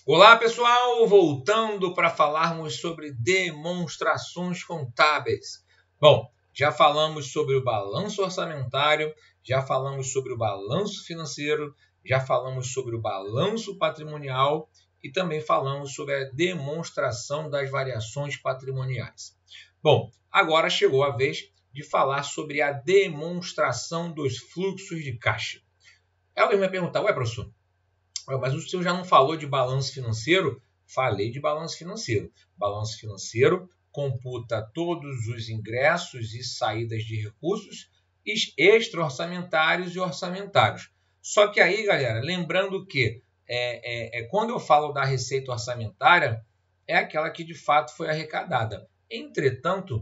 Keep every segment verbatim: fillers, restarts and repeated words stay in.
Olá, pessoal! Voltando para falarmos sobre demonstrações contábeis. Bom, já falamos sobre o balanço orçamentário, já falamos sobre o balanço financeiro, já falamos sobre o balanço patrimonial e também falamos sobre a demonstração das variações patrimoniais. Bom, agora chegou a vez de falar sobre a demonstração dos fluxos de caixa. Alguém vai perguntar, ué, professor, mas o senhor já não falou de balanço financeiro? Falei de balanço financeiro. Balanço financeiro computa todos os ingressos e saídas de recursos extra-orçamentários e orçamentários. Só que aí, galera, lembrando que é, é, é, quando eu falo da receita orçamentária, é aquela que de fato foi arrecadada. Entretanto,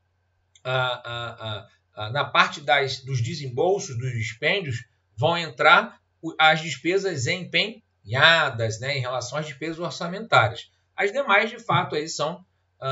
a, a, a, a, na parte das, dos desembolsos, dos dispêndios, vão entrar as despesas empenhadas, né, em relação às despesas orçamentárias. As demais, de fato, aí são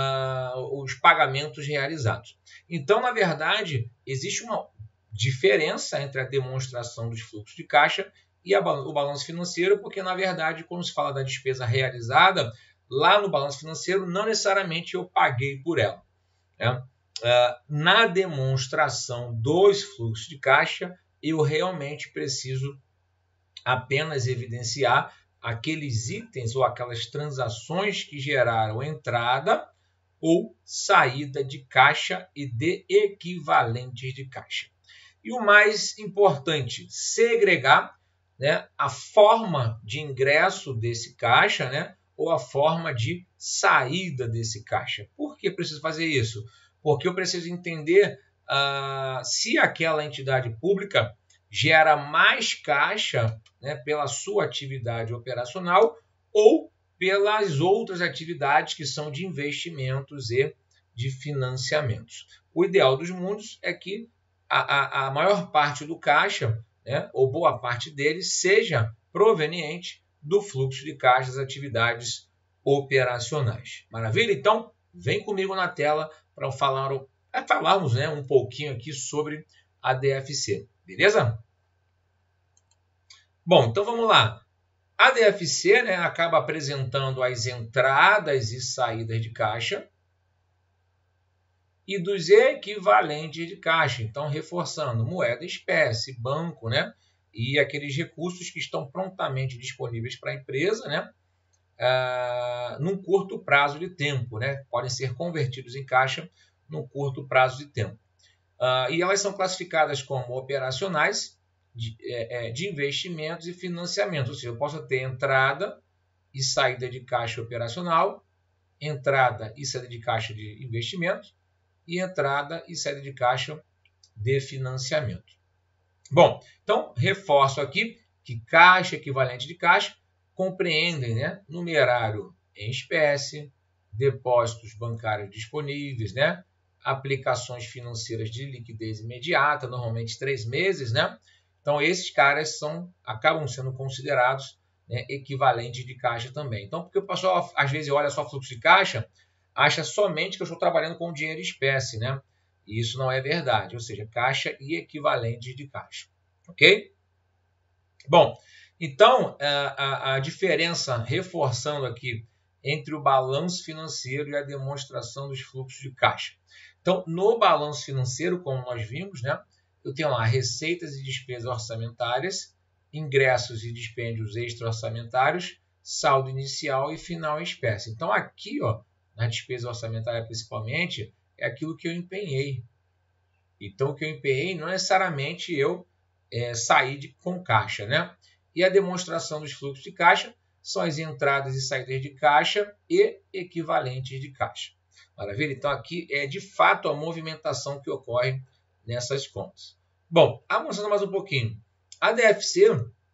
uh, os pagamentos realizados. Então, na verdade, existe uma diferença entre a demonstração dos fluxos de caixa e a, o balanço financeiro, porque, na verdade, quando se fala da despesa realizada, lá no balanço financeiro, não necessariamente eu paguei por ela, né? Uh, na demonstração dos fluxos de caixa, eu realmente preciso apenas evidenciar aqueles itens ou aquelas transações que geraram entrada ou saída de caixa e de equivalentes de caixa. E o mais importante, segregar, né, a forma de ingresso desse caixa, né, ou a forma de saída desse caixa. Por que preciso fazer isso? Porque eu preciso entender uh, se aquela entidade pública gera mais caixa, né, pela sua atividade operacional ou pelas outras atividades que são de investimentos e de financiamentos. O ideal dos mundos é que a, a, a maior parte do caixa, né, ou boa parte dele, seja proveniente do fluxo de caixa das atividades operacionais. Maravilha? Então, vem comigo na tela para falar, falarmos né, um pouquinho aqui sobre a D F C. Beleza? Bom, então vamos lá. A D F C, né, acaba apresentando as entradas e saídas de caixa e dos equivalentes de caixa. Então, reforçando moeda espécie, banco, né, e aqueles recursos que estão prontamente disponíveis para a empresa, né, uh, num curto prazo de tempo, né, podem ser convertidos em caixa num curto prazo de tempo. Uh, e elas são classificadas como operacionais, de, é, de investimentos e financiamentos. Ou seja, eu posso ter entrada e saída de caixa operacional, entrada e saída de caixa de investimentos e entrada e saída de caixa de financiamento. Bom, então reforço aqui que caixa equivalente de caixa compreendem, né, numerário em espécie, depósitos bancários disponíveis, né, aplicações financeiras de liquidez imediata, normalmente três meses, né? Então, esses caras são, acabam sendo considerados, né, equivalentes de caixa também. Então, porque o pessoal, às vezes, olha só fluxo de caixa, acha somente que eu estou trabalhando com dinheiro em espécie, né? E isso não é verdade, ou seja, caixa e equivalentes de caixa. Ok? Bom, então, a, a diferença, reforçando aqui, entre o balanço financeiro e a demonstração dos fluxos de caixa. Então, no balanço financeiro, como nós vimos, né, eu tenho lá receitas e despesas orçamentárias, ingressos e dispêndios extra-orçamentários, saldo inicial e final em espécie. Então, aqui, ó, na despesa orçamentária principalmente, é aquilo que eu empenhei. Então, o que eu empenhei não necessariamente eu é, saí de, com caixa, né? E a demonstração dos fluxos de caixa são as entradas e saídas de caixa e equivalentes de caixa. Maravilha? Então, aqui é de fato a movimentação que ocorre nessas contas. Bom, avançando mais um pouquinho. A D F C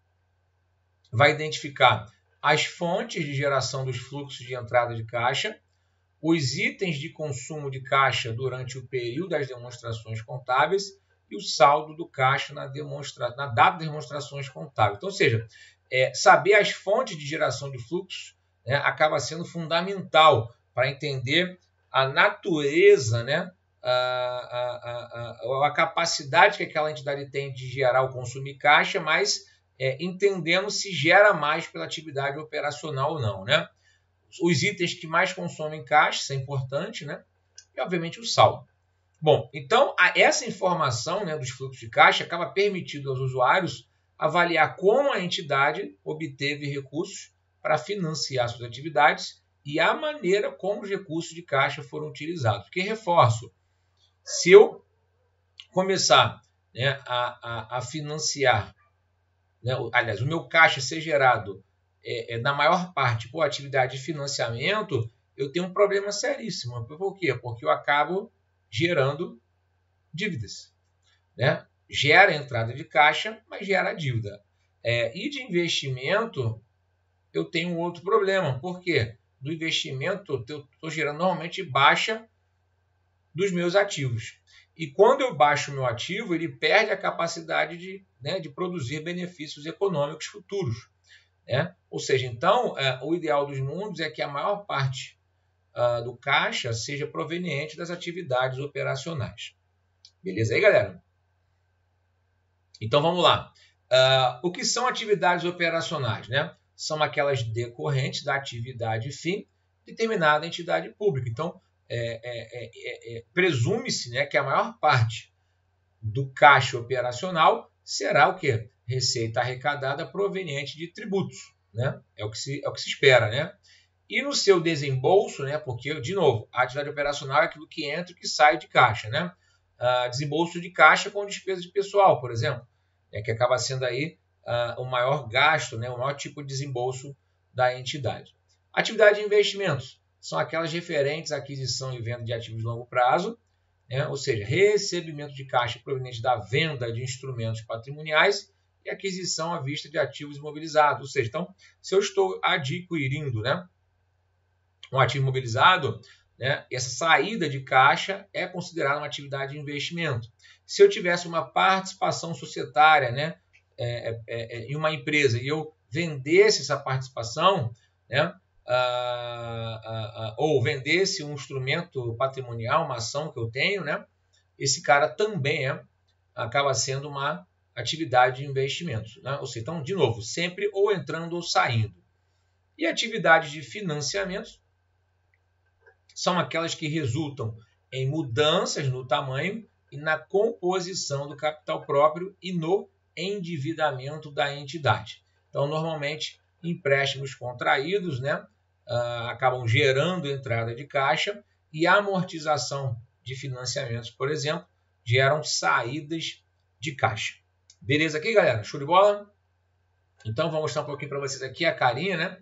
vai identificar as fontes de geração dos fluxos de entrada de caixa, os itens de consumo de caixa durante o período das demonstrações contábeis e o saldo do caixa na, demonstra... na data das demonstrações contábeis. Então, ou seja, é, saber as fontes de geração de fluxos, né, acaba sendo fundamental para entender a natureza, né, a, a, a, a, a capacidade que aquela entidade tem de gerar ou consumir caixa, mas é, entendendo se gera mais pela atividade operacional ou não, né? Os itens que mais consomem caixa, isso é importante, né? E, obviamente, o saldo. Bom, então, essa informação, né, dos fluxos de caixa acaba permitindo aos usuários avaliar como a entidade obteve recursos para financiar suas atividades e a maneira como os recursos de caixa foram utilizados. Porque, reforço, se eu começar, né, a, a, a financiar, né, aliás, o meu caixa ser gerado é, é, na maior parte por atividade de financiamento, eu tenho um problema seríssimo. Por quê? Porque eu acabo gerando dívidas, né? Gera entrada de caixa, mas gera dívida. É, e de investimento, eu tenho um outro problema. Por quê? Do investimento, eu estou gerando normalmente baixa dos meus ativos. E quando eu baixo o meu ativo, ele perde a capacidade de, né, de produzir benefícios econômicos futuros, né? Ou seja, então, é, o ideal dos mundos é que a maior parte uh, do caixa seja proveniente das atividades operacionais. Beleza aí, galera? Então, vamos lá. Uh, o que são atividades operacionais, né? São aquelas decorrentes da atividade fim de determinada entidade pública. Então, é, é, é, é, presume-se, né, que a maior parte do caixa operacional será o quê? Receita arrecadada proveniente de tributos, né? É o que se, é o que se espera, né? E no seu desembolso, né? Porque, de novo, a atividade operacional é aquilo que entra e que sai de caixa, né? Uh, desembolso de caixa com despesa de pessoal, por exemplo, é, que acaba sendo aí uh, o maior gasto, né? O maior tipo de desembolso da entidade. Atividade de investimentos são aquelas referentes à aquisição e venda de ativos de longo prazo, né? Ou seja, recebimento de caixa proveniente da venda de instrumentos patrimoniais e aquisição à vista de ativos imobilizados. Ou seja, então, se eu estou adquirindo, né, um ativo imobilizado, né, essa saída de caixa é considerada uma atividade de investimento. Se eu tivesse uma participação societária, né, é, é, é, em uma empresa e eu vendesse essa participação, né, ah, ah, ah, ou vendesse um instrumento patrimonial, uma ação que eu tenho, né, esse cara também é, acaba sendo uma atividade de investimento, né? Ou seja, então, de novo, sempre ou entrando ou saindo. E atividades de financiamento são aquelas que resultam em mudanças no tamanho e na composição do capital próprio e no endividamento da entidade. Então, normalmente, empréstimos contraídos, né, uh, acabam gerando entrada de caixa e a amortização de financiamentos, por exemplo, geram saídas de caixa. Beleza aqui, galera? Show de bola? Então, vou mostrar um pouquinho para vocês aqui a carinha, né,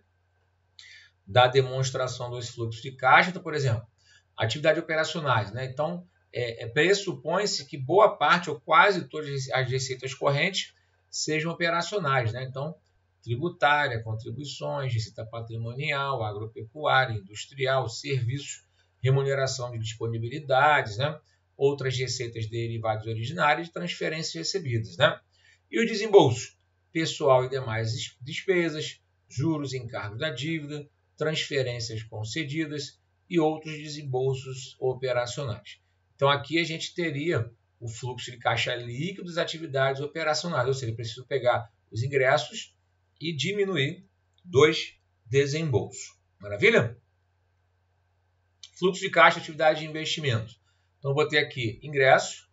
da demonstração dos fluxos de caixa. Então, por exemplo, atividades operacionais, né? Então, é, é, pressupõe-se que boa parte ou quase todas as receitas correntes sejam operacionais, né? Então, tributária, contribuições, receita patrimonial, agropecuária, industrial, serviços, remuneração de disponibilidades, né? Outras receitas derivadas originárias e transferências recebidas, né? E o desembolso, pessoal e demais despesas, juros e encargos da dívida, transferências concedidas e outros desembolsos operacionais. Então, aqui a gente teria o fluxo de caixa líquido das atividades operacionais, ou seja, preciso pegar os ingressos e diminuir dos desembolsos. Maravilha? Fluxo de caixa, atividade de investimento. Então, eu vou ter aqui ingressos,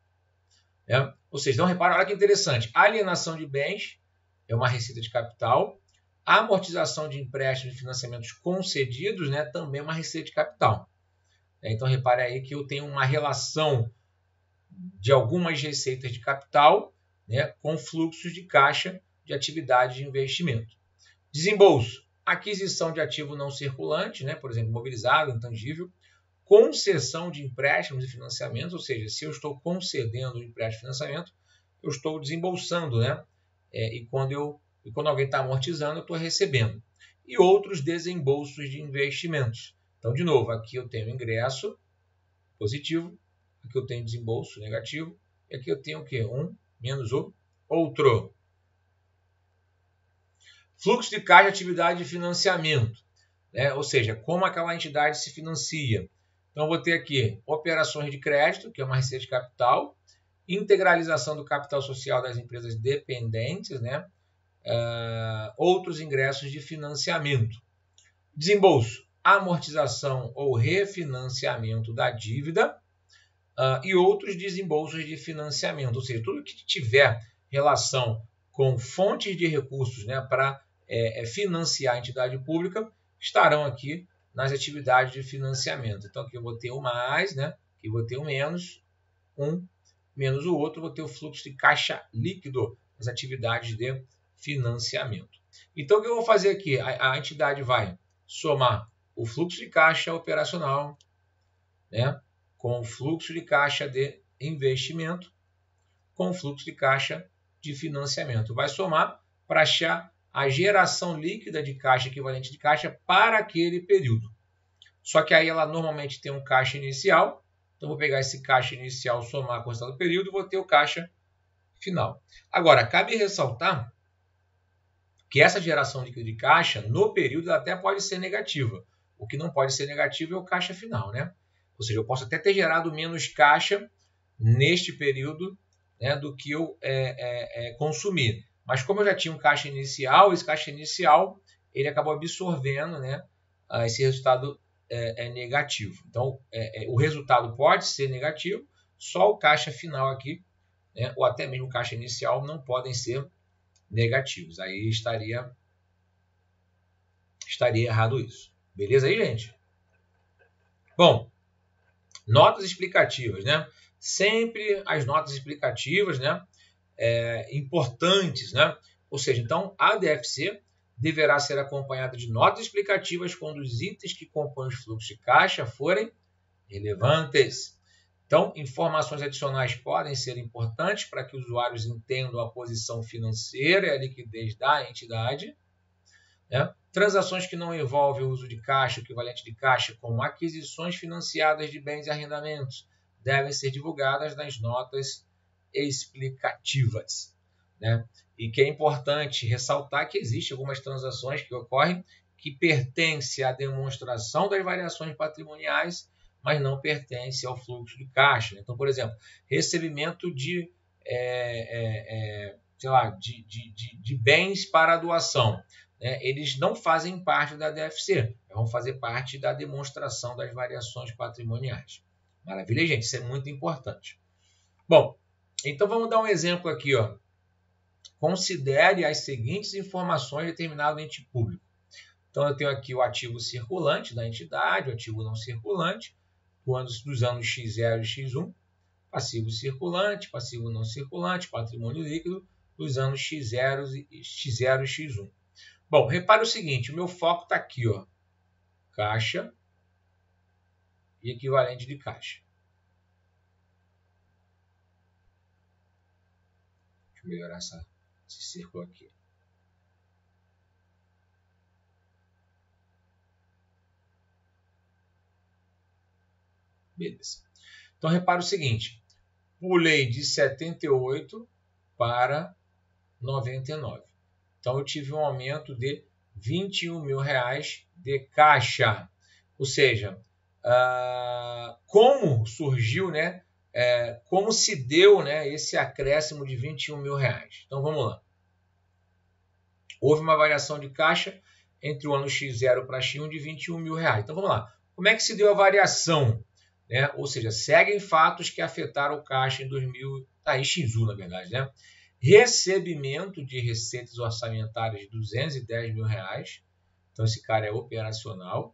né? Ou seja, então repara, olha que interessante, alienação de bens é uma receita de capital, a amortização de empréstimos e financiamentos concedidos, né, também é uma receita de capital. Então, repare aí que eu tenho uma relação de algumas receitas de capital, né, com fluxos de caixa de atividade de investimento. Desembolso, aquisição de ativo não circulante, né, por exemplo, imobilizado, intangível, concessão de empréstimos e financiamentos, ou seja, se eu estou concedendo um empréstimo e financiamento, eu estou desembolsando, né? É, e, quando eu, e quando alguém está amortizando, eu estou recebendo. E outros desembolsos de investimentos. Então, de novo, aqui eu tenho ingresso positivo, aqui eu tenho desembolso negativo, e aqui eu tenho o quê? Um menos o outro. Fluxo de caixa, atividade de financiamento, né? Ou seja, como aquela entidade se financia. Então, eu vou ter aqui operações de crédito, que é uma receita de capital, integralização do capital social das empresas dependentes, né? uh, outros ingressos de financiamento. Desembolso, amortização ou refinanciamento da dívida uh, e outros desembolsos de financiamento, ou seja, tudo que tiver relação com fontes de recursos, né, para é, financiar a entidade pública estarão aqui nas atividades de financiamento. Então aqui eu vou ter o mais, né, aqui eu vou ter o menos, um menos o outro, vou ter o fluxo de caixa líquido nas atividades de financiamento. Então o que eu vou fazer aqui? A, a entidade vai somar o fluxo de caixa operacional, né, com o fluxo de caixa de investimento, com o fluxo de caixa de financiamento. Vai somar para achar a geração líquida de caixa, equivalente de caixa, para aquele período. Só que aí ela normalmente tem um caixa inicial, então vou pegar esse caixa inicial, somar com o resultado do período e vou ter o caixa final. Agora, cabe ressaltar que essa geração líquida de caixa, no período, ela até pode ser negativa. O que não pode ser negativo é o caixa final, né? Ou seja, eu posso até ter gerado menos caixa neste período, né, do que eu é, é, é, consumi. Mas como eu já tinha um caixa inicial, esse caixa inicial ele acabou absorvendo, né, esse resultado é, é negativo. Então, é, é, o resultado pode ser negativo, só o caixa final aqui, né, ou até mesmo o caixa inicial, não podem ser negativos. Aí estaria, estaria errado isso. Beleza aí, gente? Bom, notas explicativas, né? Sempre as notas explicativas, né, é, importantes, né? Ou seja, então a D F C deverá ser acompanhada de notas explicativas quando os itens que compõem os fluxos de caixa forem relevantes. Então, informações adicionais podem ser importantes para que os usuários entendam a posição financeira e a liquidez da entidade, né? Transações que não envolvem o uso de caixa, equivalente de caixa, como aquisições financiadas de bens e arrendamentos, devem ser divulgadas nas notas explicativas, né? E que é importante ressaltar que existem algumas transações que ocorrem que pertencem à demonstração das variações patrimoniais, mas não pertencem ao fluxo de caixa. Então, por exemplo, recebimento de, é, é, é, sei lá, de, de, de, de bens para doação, né? Eles não fazem parte da D F C, vão fazer parte da demonstração das variações patrimoniais. Maravilha, gente? Isso é muito importante. Bom, então vamos dar um exemplo aqui, ó. Considere as seguintes informações determinadas no ente público. Então eu tenho aqui o ativo circulante da entidade, o ativo não circulante, dos anos xis zero e xis um, passivo circulante, passivo não circulante, patrimônio líquido dos anos xis zero e xis um. Bom, repare o seguinte, o meu foco está aqui, ó, caixa e equivalente de caixa. Deixa eu melhorar essa, esse círculo aqui. Beleza. Então, repare o seguinte, pulei de setenta e oito para noventa e nove. Então, eu tive um aumento de vinte e um mil reais de caixa. Ou seja, uh, como surgiu, né? É, como se deu, né, esse acréscimo de vinte e um mil reais? Então, vamos lá. Houve uma variação de caixa entre o ano xis zero para xis um de vinte e um mil reais. Então, vamos lá. Como é que se deu a variação? Né? Ou seja, seguem fatos que afetaram o caixa em dois mil, aí xis um, na verdade, né? Recebimento de receitas orçamentárias de duzentos e dez mil reais. Então, esse cara é operacional.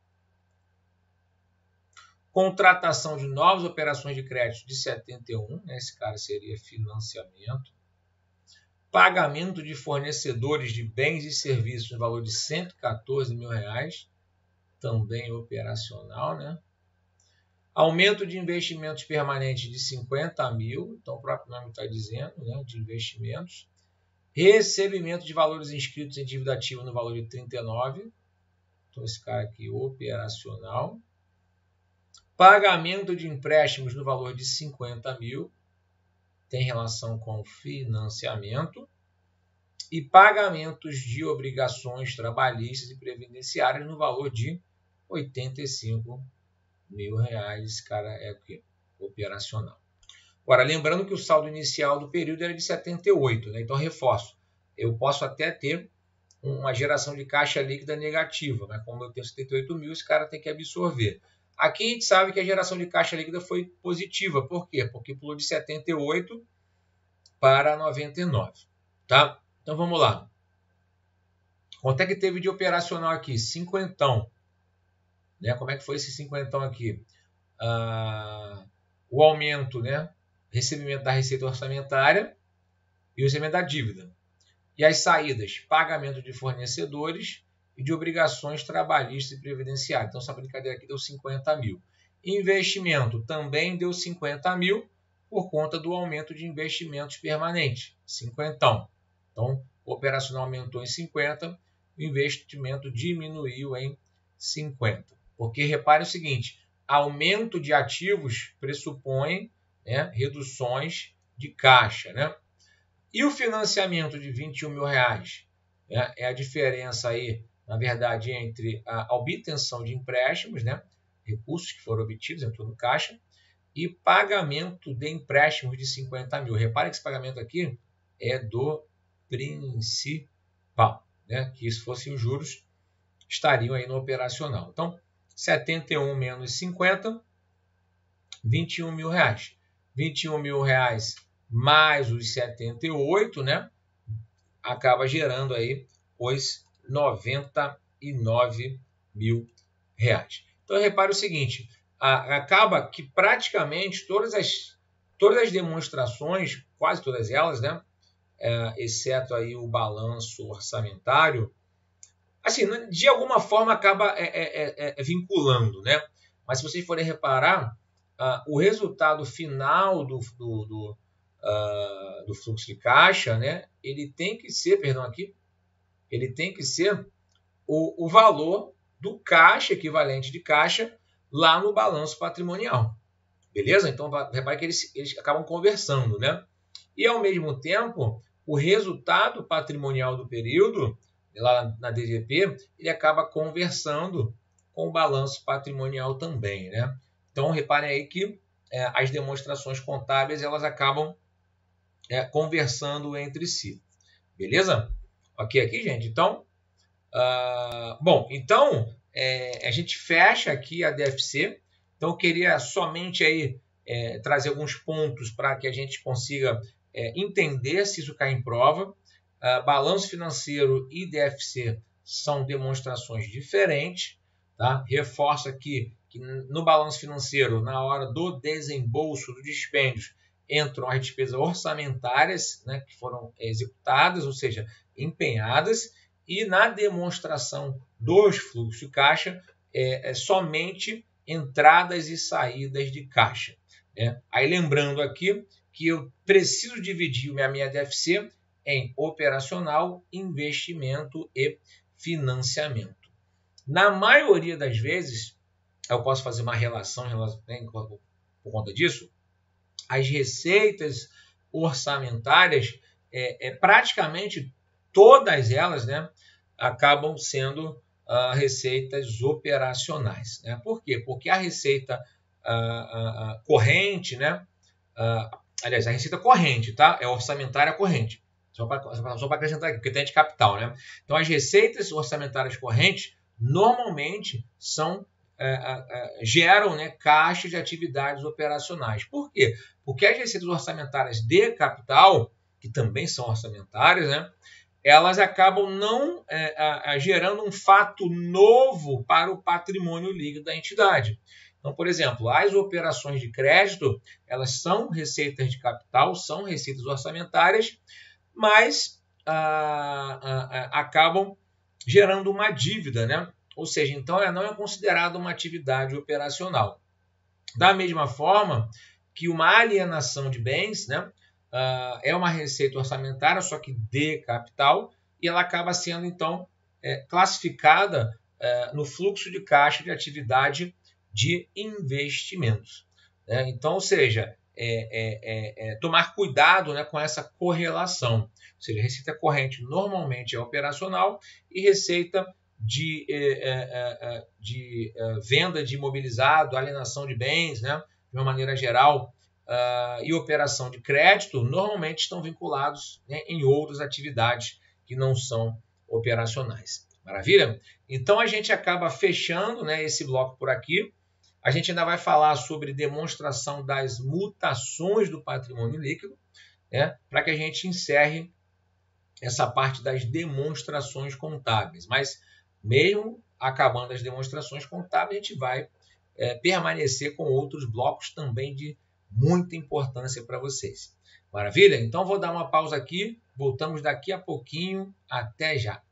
Contratação de novas operações de crédito de setenta e um. Né? Esse cara seria financiamento. Pagamento de fornecedores de bens e serviços no valor de cento e quatorze mil reais. Também operacional, né? Aumento de investimentos permanentes de cinquenta mil, então o próprio nome está dizendo, né, de investimentos. Recebimento de valores inscritos em dívida ativa no valor de trinta e nove, então esse cara aqui operacional. Pagamento de empréstimos no valor de cinquenta mil, tem relação com financiamento. E pagamentos de obrigações trabalhistas e previdenciárias no valor de oitenta e cinco mil reais, esse cara é o quê? Operacional. Agora, lembrando que o saldo inicial do período era de setenta e oito, né? Então reforço, eu posso até ter uma geração de caixa líquida negativa, né? Como eu tenho setenta e oito mil, esse cara tem que absorver. Aqui a gente sabe que a geração de caixa líquida foi positiva. Por quê? Porque pulou de setenta e oito para noventa e nove. Tá? Então vamos lá. Quanto é que teve de operacional aqui? Cinquentão. Né? Como é que foi esse cinquentão aqui? Ah, o aumento, né? Recebimento da receita orçamentária e o recebimento da dívida. E as saídas, pagamento de fornecedores e de obrigações trabalhistas e previdenciárias. Então, essa brincadeira aqui deu cinquenta mil. Investimento também deu cinquenta mil por conta do aumento de investimentos permanentes, cinquentão. Então, o operacional aumentou em cinquenta, o investimento diminuiu em cinquenta. Porque repare o seguinte, aumento de ativos pressupõe, né, reduções de caixa, né? E o financiamento de vinte e um mil reais, né, é a diferença aí, na verdade, entre a obtenção de empréstimos, né, recursos que foram obtidos, entrou no caixa, e pagamento de empréstimos de cinquenta mil. Repare que esse pagamento aqui é do principal, né, que se fossem os juros, estariam aí no operacional. Então, setenta e um menos cinquenta, vinte e um mil reais. vinte e um mil reais mais os setenta e oito, né, acaba gerando aí os noventa e nove mil reais. Então, repare o seguinte, a, acaba que praticamente todas as, todas as demonstrações, quase todas elas, né, é, exceto aí o balanço orçamentário, assim, de alguma forma acaba é, é, é, vinculando, né? Mas se vocês forem reparar, uh, o resultado final do, do, do, uh, do fluxo de caixa, né? Ele tem que ser, perdão aqui, ele tem que ser o, o valor do caixa, equivalente de caixa, lá no balanço patrimonial. Beleza? Então, repare que eles, eles acabam conversando, né? E, ao mesmo tempo, o resultado patrimonial do período, lá na D G P, ele acaba conversando com o balanço patrimonial também, né? Então, reparem aí que é, as demonstrações contábeis, elas acabam é, conversando entre si. Beleza? Ok aqui, gente? Então, uh, bom, então, é, a gente fecha aqui a D F C. Então, eu queria somente aí é, trazer alguns pontos para que a gente consiga é, entender se isso cai em prova. Uh, balanço financeiro e D F C são demonstrações diferentes. Tá? Reforço aqui que no balanço financeiro, na hora do desembolso dos dispêndios, entram as despesas orçamentárias, né, que foram executadas, ou seja, empenhadas, e na demonstração dos fluxos de caixa, é, é somente entradas e saídas de caixa. Né? Aí lembrando aqui que eu preciso dividir a minha D F C em operacional, investimento e financiamento. Na maioria das vezes, eu posso fazer uma relação né, por conta disso, as receitas orçamentárias, é, é, praticamente todas elas, né, acabam sendo uh, receitas operacionais. Né? Por quê? Porque a receita uh, uh, corrente, né, uh, aliás, a receita corrente, tá? É orçamentária corrente. Só para só para acrescentar aqui, porque tem de capital, né? Então, as receitas orçamentárias correntes normalmente são, é, é, geram, né, caixas de atividades operacionais. Por quê? Porque as receitas orçamentárias de capital, que também são orçamentárias, né, elas acabam não é, a, a, gerando um fato novo para o patrimônio líquido da entidade. Então, por exemplo, as operações de crédito, elas são receitas de capital, são receitas orçamentárias, mas ah, ah, acabam gerando uma dívida, né? Ou seja, então ela não é considerada uma atividade operacional. Da mesma forma que uma alienação de bens, né, ah, é uma receita orçamentária, só que de capital, e ela acaba sendo, então, é, classificada é, no fluxo de caixa de atividade de investimentos. Né? Então, ou seja, é, é, é, é tomar cuidado, né, com essa correlação. Ou seja, receita corrente normalmente é operacional e receita de, é, é, de é, venda de imobilizado, alienação de bens, né, de uma maneira geral, uh, e operação de crédito normalmente estão vinculados, né, em outras atividades que não são operacionais. Maravilha? Então, a gente acaba fechando, né, esse bloco por aqui. A gente ainda vai falar sobre demonstração das mutações do patrimônio líquido, né, para que a gente encerre essa parte das demonstrações contábeis. Mas, mesmo acabando as demonstrações contábeis, a gente vai é, permanecer com outros blocos também de muita importância para vocês. Maravilha? Então, vou dar uma pausa aqui. Voltamos daqui a pouquinho. Até já!